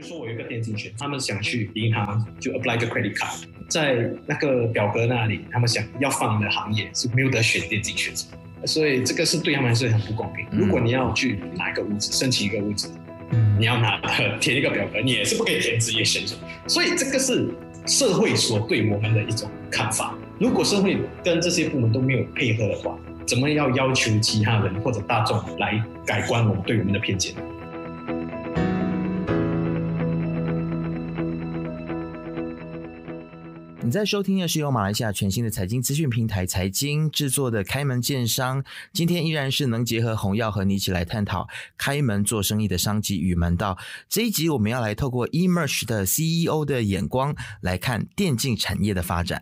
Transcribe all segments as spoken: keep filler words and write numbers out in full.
如说我有一个电竞圈，他们想去银行就 apply 个 credit card， 在那个表格那里，他们想要放的行业是没有得选电竞选手，所以这个是对他们来说很不公平。如果你要去拿一个屋子，申请一个屋子，你要拿填一个表格，你也是不可以填职业选手，所以这个是社会所对我们的一种看法。如果社会跟这些部门都没有配合的话，怎么要要求其他人或者大众来改观我们对我们的偏见？ 你在收听的是由马来西亚全新的财经资讯平台财经制作的开门见商，今天依然是能结合洪耀和你一起来探讨开门做生意的商机与门道。这一集我们要来透过 eMERGE 的 C E O 的眼光来看电竞产业的发展。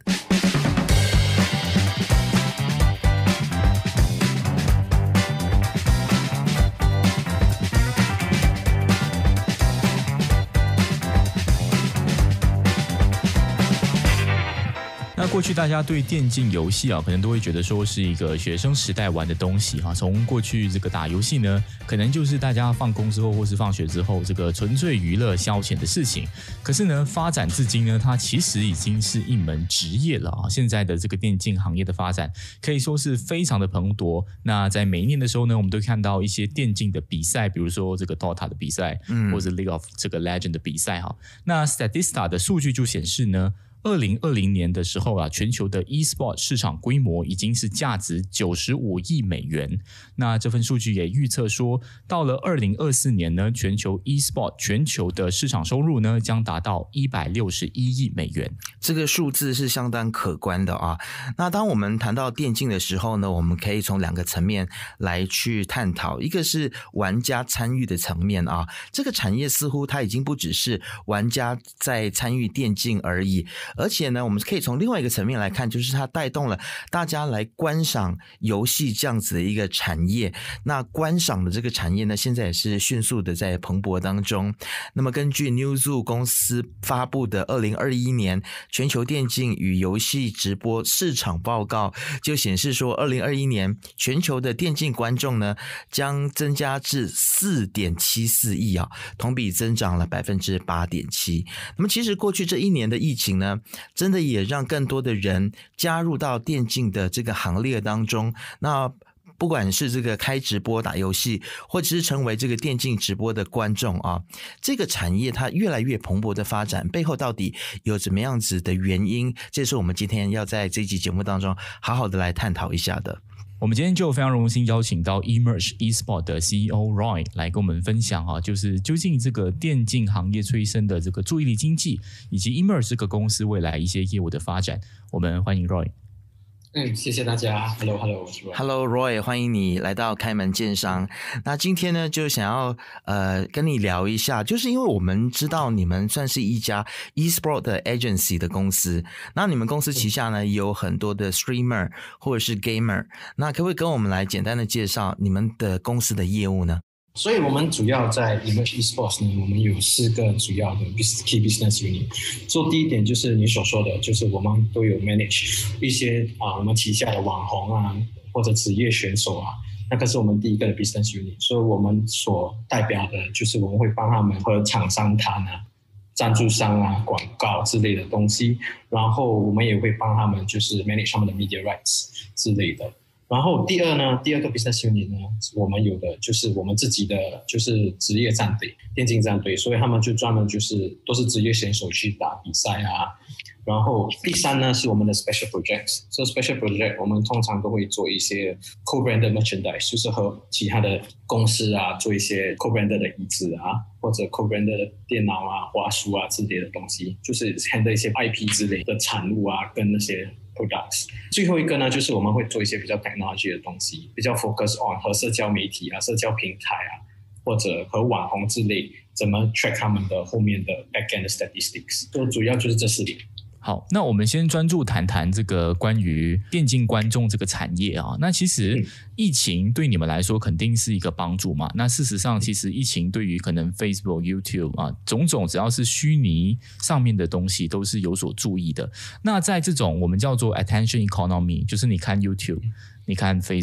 那过去大家对电竞游戏啊，可能都会觉得说是一个学生时代玩的东西啊。从过去这个打游戏呢，可能就是大家放工之后或是放学之后，这个纯粹娱乐消遣的事情。可是呢，发展至今呢，它其实已经是一门职业了啊。现在的这个电竞行业的发展可以说是非常的蓬勃。那在每一年的时候呢，我们都看到一些电竞的比赛，比如说这个 Dota 的比赛，嗯，或者 League of 这个 Legend 的比赛哈。那 Statista 的数据就显示呢，二零二零年的时候啊，全球的 e-sport 市场规模已经是价值九十五亿美元。那这份数据也预测说，到了二零二四年呢，全球 e-sport 全球的市场收入呢将达到一百六十一亿美元。 这个数字是相当可观的啊。那当我们谈到电竞的时候呢，我们可以从两个层面来去探讨，一个是玩家参与的层面啊，这个产业似乎它已经不只是玩家在参与电竞而已。而且呢，我们可以从另外一个层面来看，就是它带动了大家来观赏游戏这样子的一个产业。那观赏的这个产业呢，现在也是迅速的在蓬勃当中。那么根据 Newzoo 公司发布的二零二一年全球电竞与游戏直播市场报告，就显示说二零二一年全球的电竞观众呢将增加至 四点七四亿啊，同比增长了 百分之八点七。那么其实过去这一年的疫情呢，真的也让更多的人加入到电竞的这个行列当中。那不管是这个开直播打游戏，或者是成为这个电竞直播的观众啊，这个产业它越来越蓬勃的发展，背后到底有怎么样子的原因？这是我们今天要在这一集节目当中好好的来探讨一下的。 我们今天就非常荣幸邀请到 eMERGE eSport 的 C E O Roy 来跟我们分享啊，就是究竟这个电竞行业催生的这个注意力经济，以及 eMERGE 这个公司未来一些业务的发展。我们欢迎 Roy。 嗯，谢谢大家。Hello Hello， 我是 Roy。 Hello Roy， 欢迎你来到开门见商。那今天呢，就想要呃跟你聊一下，就是因为我们知道你们算是一家 e-sport 的 agency 的公司，那你们公司旗下呢也有很多的 streamer 或者是 gamer， 那可不可以跟我们来简单的介绍你们的公司的业务呢？ 所以我们主要在 eMERGE eSports 呢，我们有四个主要的 key business unit。做第一点就是你所说的，就是我们都有 manage 一些啊，我们旗下的网红啊，或者职业选手啊，那个是我们第一个的 business unit。所以我们所代表的就是我们会帮他们和厂商谈啊、赞助商啊、广告之类的东西，然后我们也会帮他们就是 manage 他们的 media rights 之类的。然后第二呢，第二个 business unit 呢，我们有的就是我们自己的就是职业战队、电竞战队，所以他们就专门就是都是职业选手去打比赛啊。然后第三呢是我们的 special projects， so special project 我们通常都会做一些 co-branded merchandise， 就是和其他的公司啊做一些 co-branded 的椅子啊，或者 co-branded 的电脑啊、花束啊之类的东西，就是 handle 一些 I P 之类的产物啊，跟那些products。 最后一个呢，就是我们会做一些比较 technology 的东西，比较 focus on 和社交媒体啊、社交平台啊，或者和网红之类，怎么 track 他们的后面的 backend statistics， 都主要就是这四点。 好，那我们先专注谈谈这个关于电竞观众这个产业啊。那其实疫情对你们来说肯定是一个帮助嘛。那事实上，其实疫情对于可能 Facebook、YouTube 啊，种种只要是虚拟上面的东西都是有所注意的。那在这种我们叫做 attention economy， 就是你看 YouTube、你看 Facebook，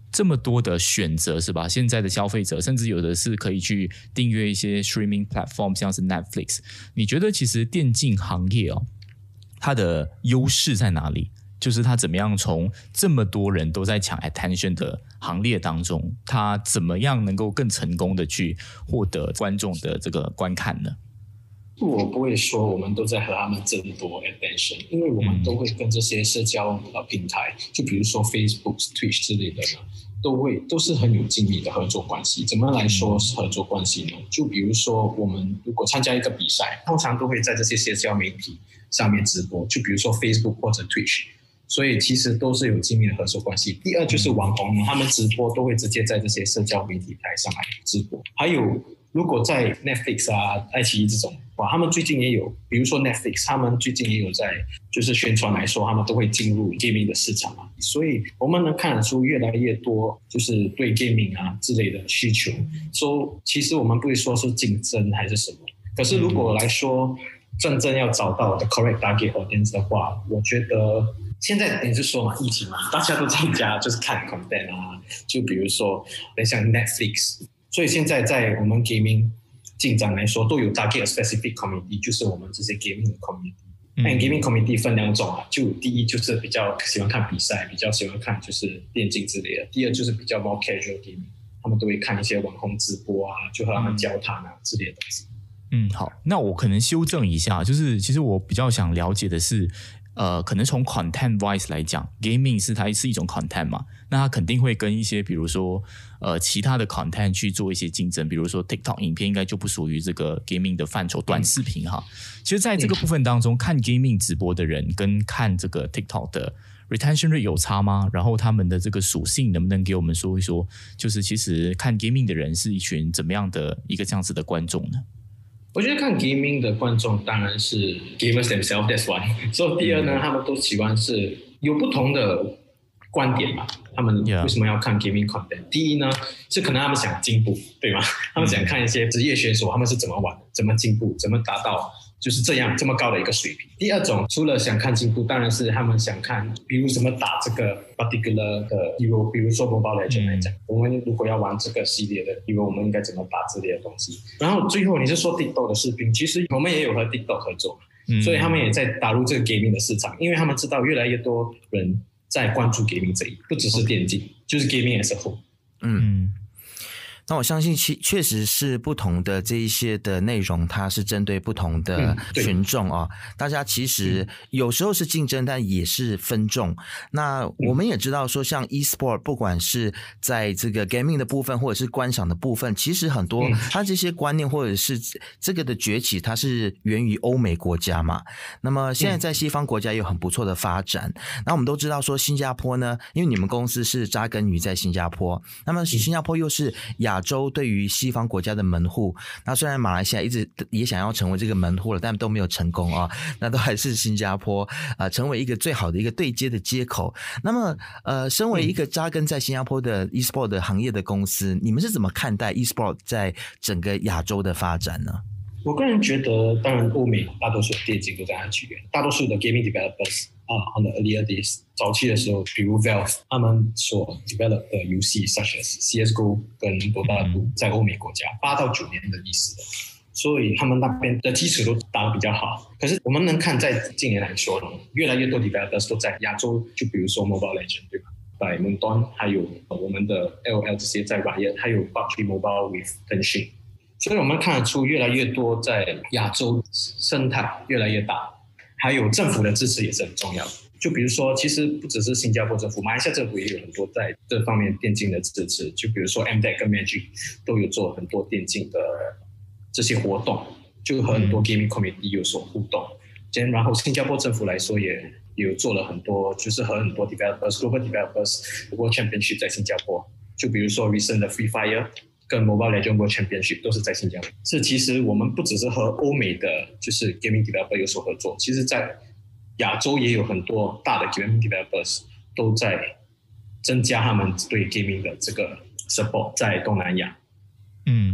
这么多的选择是吧？现在的消费者甚至有的是可以去订阅一些 streaming platform， 像是 Netflix。你觉得其实电竞行业哦，它的优势在哪里？就是它怎么样从这么多人都在抢 attention 的行列当中，它怎么样能够更成功的去获得观众的这个观看呢？ 我不会说我们都在和他们争夺 attention， 因为我们都会跟这些社交呃平台，就比如说 Facebook、Twitch 之类的呢，都会都是很有紧密的合作关系。怎么来说是合作关系呢？就比如说我们如果参加一个比赛，通常都会在这些社交媒体上面直播，就比如说 Facebook 或者 Twitch， 所以其实都是有紧密的合作关系。第二就是网红呢，他们直播都会直接在这些社交媒体台上来直播。还有如果在 Netflix 啊、爱奇艺这种，哇，他们最近也有，比如说 Netflix， 他们最近也有在就是宣传来说，他们都会进入 gaming 的市场啊，所以我们能看得出越来越多就是对 gaming 啊之类的需求。所以其实我们不会说是竞争还是什么，可是如果来说真正要找到 the correct target audience 的话，我觉得现在你是说嘛，疫情嘛，大家都在家就是看 content 啊，就比如说像 Netflix。所以现在在我们 gaming 进展来说，都有 target specific community， 就是我们这些 gaming community。那 gaming community 分两种啊，就第一就是比较喜欢看比赛，比较喜欢看就是电竞之类的；第二就是比较 more casual gaming， 他们都会看一些网红直播啊，就和他们交谈啊之类的东西。 嗯，好，那我可能修正一下，就是其实我比较想了解的是。呃，可能从 content wise 来讲 ，gaming 是它是一种 content 嘛，那它肯定会跟一些比如说呃其他的 content 去做一些竞争，比如说 TikTok 影片应该就不属于这个 gaming 的范畴，短视频哈。其实在这个部分当中，看 gaming 直播的人跟看这个 TikTok 的 retention rate 有差吗？然后他们的这个属性能不能给我们说一说？就是其实看 gaming 的人是一群怎么样的一个这样子的观众呢？ 我觉得看 gaming 的观众当然是 gamers themselves， that's one。所以第二呢，嗯、他们都喜欢是有不同的观点嘛。他们为什么要看 gaming content？ 第一呢，是可能他们想进步，对吗？他们想看一些职业选手他们是怎么玩的，怎么进步，怎么达到就是这样这么高的一个水平。第二种，除了想看进步，当然是他们想看，比如怎么打这个 particular 的 hero， 比如说 Mobile Legends 来讲，嗯、我们如果要玩这个系列的 hero， 我们应该怎么打之类的东西。然后最后你是说 TikTok 的视频，其实我们也有和 TikTok 合作，嗯、所以他们也在打入这个 gaming 的市场，因为他们知道越来越多人在关注 gaming 这一，不只是电竞， okay. 就是 gaming as a whole。 嗯。那我相信其确实是不同的这一些的内容，它是针对不同的群众啊、哦嗯。大家其实有时候是竞争，但也是分众。那我们也知道说，像 e-sport， 不管是在这个 gaming 的部分，或者是观赏的部分，其实很多它这些观念或者是这个的崛起，它是源于欧美国家嘛。那么现在在西方国家有很不错的发展。那我们都知道说，新加坡呢，因为你们公司是扎根于在新加坡，那么新加坡又是亚亚洲对于西方国家的门户，那虽然马来西亚一直也想要成为这个门户了，但都没有成功啊、哦。那都还是新加坡呃成为一个最好的一个对接的接口。那么呃，身为一个扎根在新加坡的 e-sport 的行业的公司，你们是怎么看待 e-sport 在整个亚洲的发展呢？ 我个人觉得，当然欧美大多数的电竞都在它起源，大多数的 gaming developers 啊、uh, on the earlier days 早期的时候，比如 Valve 他们所 develop 的游戏 such as C S G O 跟 Dota 二在欧美国家八到九年的历史的，所以他们那边的基础都打得比较好。可是我们能看在近年来说呢，越来越多 developers 都在亚洲，就比如说 Mobile Legends 对吧？在 Moonton 还有我们的 L O L 这些在 Riot， 还有 P U B G Mobile with 腾讯。所以我们看得出越来越多在亚洲生态越来越大，还有政府的支持也是很重要的。就比如说，其实不只是新加坡政府，马来西亚政府也有很多在这方面电竞的支持。就比如说 M D E C 跟 Magic 都有做很多电竞的这些活动，就和很多 gaming community 有所互动。然后新加坡政府来说也有做了很多，就是和很多 developers global developers World Championship 在新加坡。就比如说 recent 的 Free Fire。跟 Mobile Legends World Championship 都是在新加坡。是其实我们不只是和欧美的就是 gaming developer 有所合作，其实在亚洲也有很多大的 gaming developers 都在增加他们对 gaming 的这个 support 在东南亚。 嗯，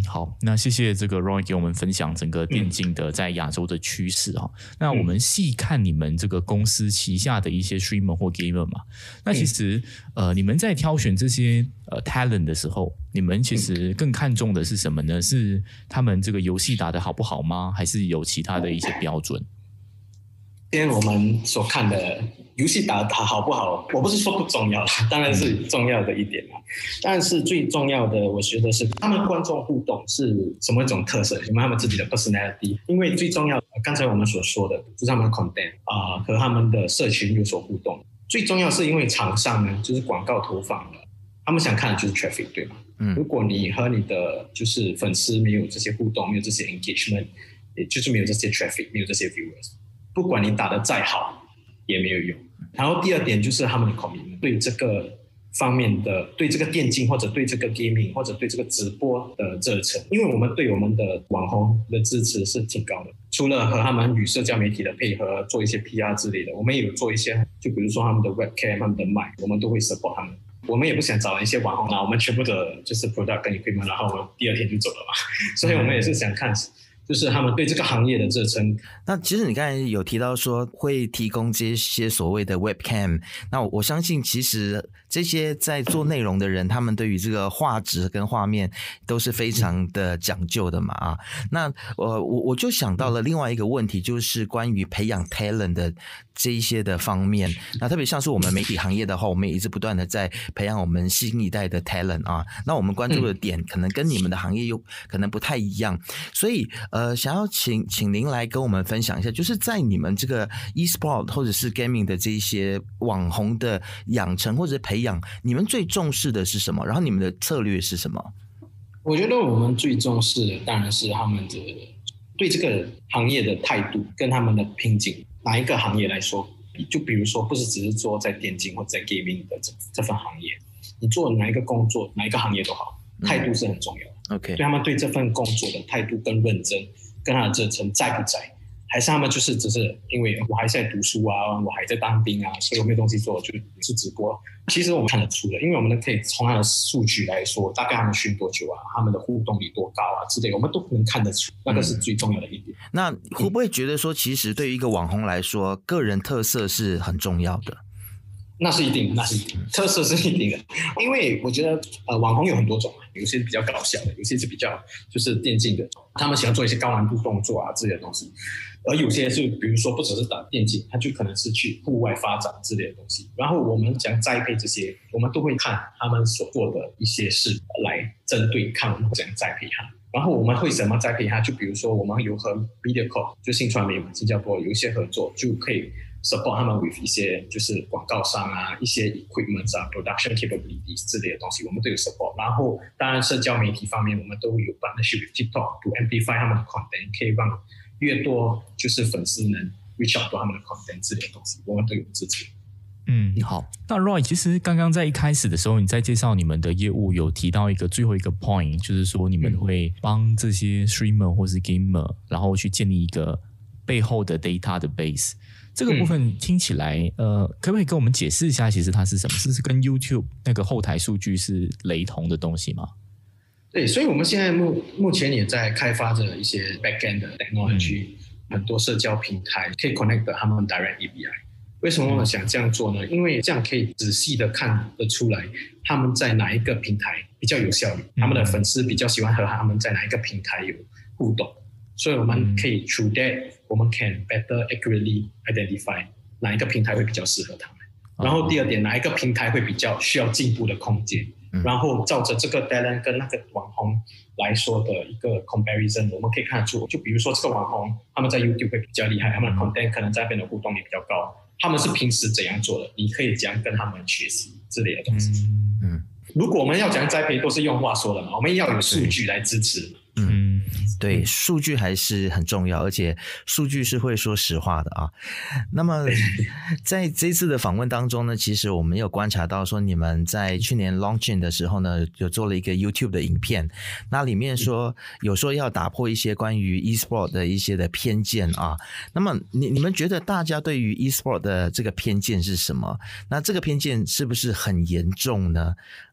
好，那谢谢这个 Roy 给我们分享整个电竞的在亚洲的趋势啊、嗯。那我们细看你们这个公司旗下的一些 streamer 或 gamer 嘛，那其实、嗯、呃，你们在挑选这些呃 talent 的时候，你们其实更看重的是什么呢？是他们这个游戏打得好不好吗？还是有其他的一些标准？ 今天我们所看的游戏打得好不好，我不是说不重要，当然是重要的一点啦。但是最重要的，我觉得是他们观众互动是什么一种特色，有没有他们自己的 personality。因为最重要的，刚才我们所说的，就是他们的 content 啊、呃，和他们的社群有所互动。最重要是因为厂商呢，就是广告投放的，他们想看的就是 traffic， 对吗？嗯，如果你和你的就是粉丝没有这些互动，没有这些 engagement， 也就是没有这些 traffic， 没有这些 viewers。不管你打得再好也没有用。然后第二点就是他们的 commitment， 对这个方面的，对这个电竞或者对这个 gaming 或者对这个直播的热忱，因为我们对我们的网红的支持是挺高的。除了和他们与社交媒体的配合，做一些 P R 之类的，我们也有做一些，就比如说他们的 webcam、他们的 mic， 我们都会 support 他们。我们也不想找一些网红拿我们全部的就是 product 跟 equipment， 然后我们第二天就走了嘛。所以我们也是想看。就是他们对这个行业的热忱。 那其实你刚才有提到说会提供这些所谓的 webcam， 那我相信其实这些在做内容的人，他们对于这个画质跟画面都是非常的讲究的嘛啊。那呃我我就想到了另外一个问题，就是关于培养 talent 的这一些的方面。那特别像是我们媒体行业的话，我们也一直不断的在培养我们新一代的 talent 啊。那我们关注的点可能跟你们的行业又可能不太一样，所以呃，想要请请您来跟我们分享一下，就是在你们这个 e-sport 或者是 gaming 的这一些网红的养成或者培养，你们最重视的是什么？然后你们的策略是什么？ 我觉得我们最重视的当然是他们的对这个行业的态度跟他们的拼劲。哪一个行业来说，就比如说不是只是做在电竞或者在 gaming 的 这, 这份行业，你做哪一个工作哪一个行业都好，态度是很重要的。 OK， 对他们对这份工作的态度更认真，跟他的热忱在不在，还是他们就是只是因为我还在读书啊，我还在当兵啊，所以我没有东西做，就是直播。其实我们看得出的，因为我们可以从他的数据来说，大概他们训多久啊，他们的互动率多高啊之类，我们都能看得出，那个是最重要的一点。 嗯、那会不会觉得说，其实对于一个网红来说，个人特色是很重要的？ 那是一定的，那是一定的，特色是一定的。因为我觉得呃，网红有很多种，有些是比较搞笑的，有些是比较就是电竞的，他们喜欢做一些高难度动作啊之类的东西。而有些是比如说不只是打电竞，他就可能是去户外发展之类的东西。然后我们讲栽培这些，我们都会看他们所做的一些事来针对看我们怎样栽培他。然后我们会怎么栽培他？就比如说我们有和 MediaCorp 就新传媒嘛，新加坡有一些合作，就可以 support 他们 with 一些就是广告商啊，一些 equipment 啊 production capabilities 之类的东西，我们都有 support。然后当然社交媒体方面，我们都有 partnership with TikTok to amplify 他们的 content， 可以让越多就是粉丝能 reach out 到他们的 content 之类的东西，我们都有支持。 嗯，好。那 Roy， 其实刚刚在一开始的时候，你在介绍你们的业务有提到一个最后一个 point， 就是说你们会帮这些 streamer 或是 gamer， 然后去建立一个背后的 data 的 base。这个部分听起来，嗯、呃，可不可以跟我们解释一下，其实它是什么？是跟 YouTube 那个后台数据是雷同的东西吗？ 对，所以我们现在目目前也在开发着一些 backend 的 technology，、嗯、很多社交平台可以 connect 他们 direct A P I。为什么我们想这样做呢？因为这样可以仔细的看得出来他们在哪一个平台比较有效率，他们的粉丝比较喜欢和他们在哪一个平台有互动，所以我们可以 through that 我们 can better accurately identify 哪一个平台会比较适合他们。然后第二点，哪一个平台会比较需要进步的空间，然后照着这个 talent 跟那个网红来说的一个 comparison， 我们可以看得出，就比如说这个网红他们在 YouTube 会比较厉害，他们的 content 可能在那边的互动率比较高，他们是平时怎样做的，你可以怎样跟他们学习之类的东西。嗯，如果我们要讲栽培，都是用话说的嘛，我们要有数据来支持。 嗯，对，数据还是很重要，而且数据是会说实话的啊。那么在这次的访问当中呢，其实我们有观察到说，你们在去年 launching 的时候呢，有做了一个 YouTube 的影片，那里面说有说要打破一些关于 e-sport 的一些的偏见啊。那么你你们觉得大家对于 e-sport 的这个偏见是什么？那这个偏见是不是很严重呢？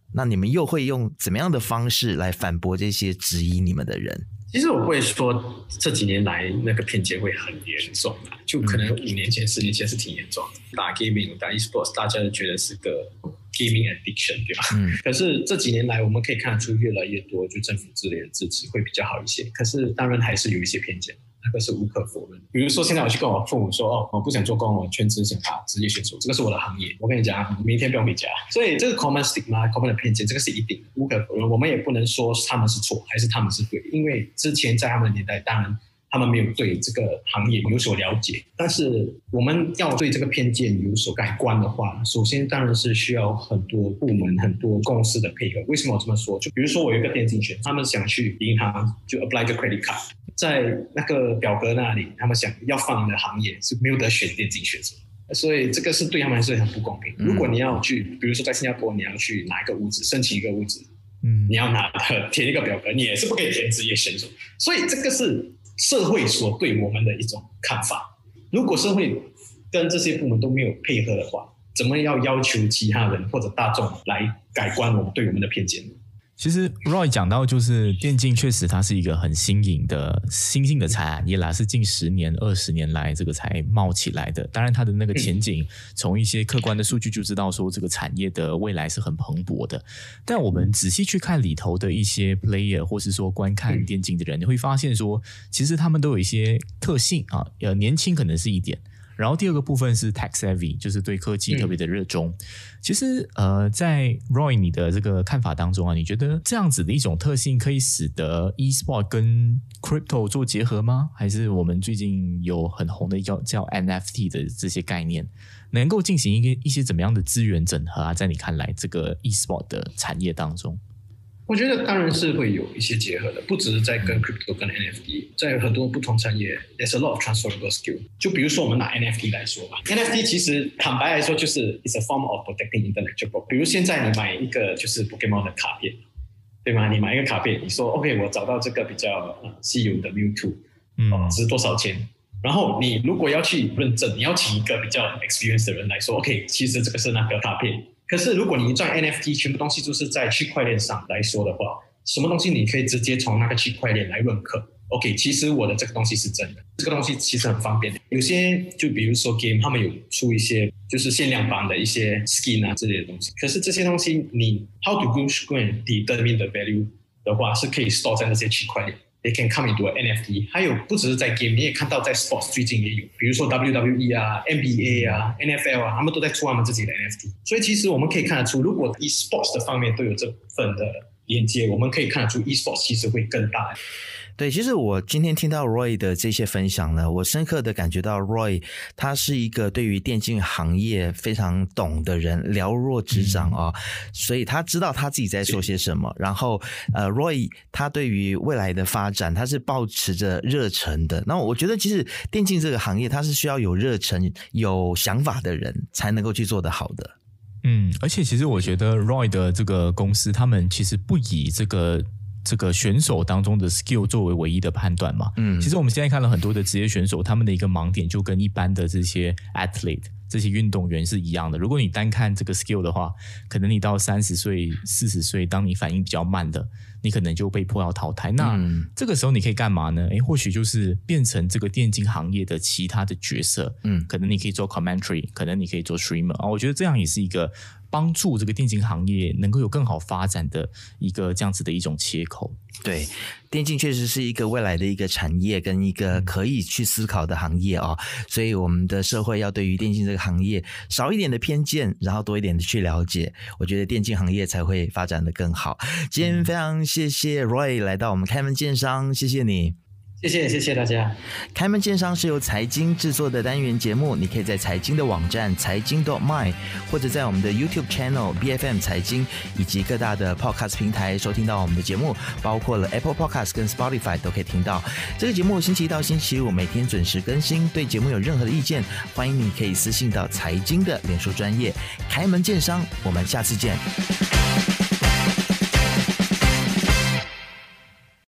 那你们又会用怎么样的方式来反驳这些质疑你们的人？ 其实我不会说这几年来那个偏见会很严重啊，就可能五年前、十年前是挺严重的。打 gaming、打 esports， 大家都觉得是个 gaming addiction， 对吧？嗯。可是这几年来，我们可以看得出越来越多，就政府之类的支持会比较好一些。可是当然还是有一些偏见。那个是无可否认。比如说，现在我去跟我父母说，哦，我不想做工，我全职想打职业选手，这个是我的行业。我跟你讲，明天不用回家。所以这个 common stigma、common 的偏见，这个是一定的，无可否认。我们也不能说他们是错，还是他们是对，因为之前在他们的年代，当然他们没有对这个行业有所了解。但是我们要对这个偏见有所改观的话，首先当然是需要很多部门、很多公司的配合。为什么我这么说？就比如说我有一个电竞选手，他们想去银行就 apply 个 credit card。在那个表格那里，他们想要放的行业是没有得选电竞选手，所以这个是对他们来说很不公平。如果你要去，比如说在新加坡，你要去拿一个屋子，申请一个屋子，嗯，你要拿的填一个表格，你也是不可以填职业选手。所以这个是社会所对我们的一种看法。如果社会跟这些部门都没有配合的话，怎么要要求其他人或者大众来改观我们对我们的偏见呢？ 其实 Roy 讲到，就是电竞确实它是一个很新颖的新兴的产业啦，是近十年、二十年来这个才冒起来的。当然，它的那个前景，从一些客观的数据就知道说，这个产业的未来是很蓬勃的。但我们仔细去看里头的一些 player， 或是说观看电竞的人，你会发现说，其实他们都有一些特性啊，呃，年轻可能是一点。然后第二个部分是 tech savvy， 就是对科技特别的热衷。嗯、其实呃，在 Roy 你的这个看法当中啊，你觉得这样子的一种特性可以使得 e-sport 跟 crypto 做结合吗？还是我们最近有很红的一个叫 N F T 的这些概念，能够进行一个一些怎么样的资源整合啊？在你看来，这个 e-sport 的产业当中？ 我觉得当然是会有一些结合的，不只是在跟 crypto 跟 N F T， 在很多不同产业 there's a lot of transferable skill。 就比如说我们拿 N F T 来说吧， N F T 其实坦白来说就是 it's a form of protecting intellectual property。 比如现在你买一个就是 Pokemon 的卡片，对吗？你买一个卡片，你说 OK 我找到这个比较稀有的 Mewtwo， 嗯、哦，值多少钱？然后你如果要去认证，你要请一个比较 experienced 的人来说 OK 其实这个是那个卡片。可是如果你赚 N F T 全部东西都是在区块链上来说的话，什么东西你可以直接从那个区块链来认可 OK 其实我的这个东西是真的，这个东西其实很方便。有些就比如说 game 他们有出一些就是限量版的一些 skin 啊之类的东西，可是这些东西你 how to go and determine the value 的话是可以 store 在那些区块链，They can come into N F T。 还有不只是在 game， 你也看到在 sports 最近也有，比如说 W W E 啊 N B A 啊 N F L 啊，他们都在出他们自己的 N F T。 所以其实我们可以看得出，如果 e-sports 的方面都有这份的连接，我们可以看得出 e-sports 其实会更大。 对，其实我今天听到 Roy 的这些分享呢，我深刻的感觉到 Roy 他是一个对于电竞行业非常懂的人，了若指掌啊、哦嗯，所以他知道他自己在说些什么。然后呃 ，Roy 他对于未来的发展，他是抱持着热忱的。那我觉得其实电竞这个行业，它是需要有热忱、有想法的人才能够去做得好的。 嗯，而且其实我觉得 Roy 的这个公司，他们其实不以这个这个选手当中的 skill 作为唯一的判断嘛。嗯，其实我们现在看了很多的职业选手，他们的一个盲点就跟一般的这些 athlete 这些运动员是一样的。如果你单看这个 skill 的话，可能你到三十岁、四十岁，当你反应比较慢的，你可能就被迫要淘汰。那、嗯、这个时候你可以干嘛呢？诶，或许就是变成这个电竞行业的其他的角色。嗯，可能你可以做 commentary， 可能你可以做 streamer 啊。我觉得这样也是一个帮助这个电竞行业能够有更好发展的一个这样子的一种切口。 对，电竞确实是一个未来的一个产业跟一个可以去思考的行业哦，所以我们的社会要对于电竞这个行业少一点的偏见，然后多一点的去了解，我觉得电竞行业才会发展得更好。今天非常谢谢 Roy 来到我们开门见商，谢谢你。 谢谢谢谢大家。 开门见商是由财经制作的单元节目，你可以在财经的网站财经 .my 或者在我们的 YouTube channel B F M 财经以及各大的 Podcast 平台收听到我们的节目，包括了 Apple Podcast 跟 Spotify 都可以听到。这个节目星期一到星期五每天准时更新，对节目有任何的意见，欢迎你可以私信到财经的脸书专页。开门见商，我们下次见。